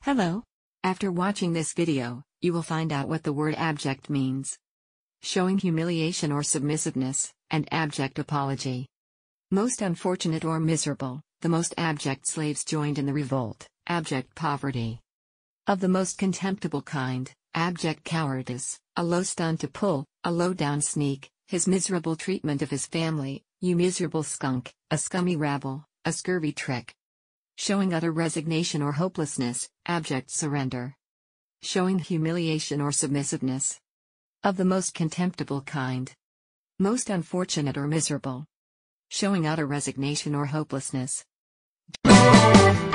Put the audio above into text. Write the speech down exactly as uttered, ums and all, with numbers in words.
Hello. After watching this video, you will find out what the word abject means. Showing humiliation or submissiveness, and abject apology. Most unfortunate or miserable, the most abject slaves joined in the revolt, abject poverty. Of the most contemptible kind, abject cowardice, a low stunt to pull, a low-down sneak, his miserable treatment of his family, you miserable skunk, a scummy rabble, a scurvy trick. Showing utter resignation or hopelessness, abject surrender. Showing humiliation or submissiveness. Of the most contemptible kind. Most unfortunate or miserable. Showing utter resignation or hopelessness.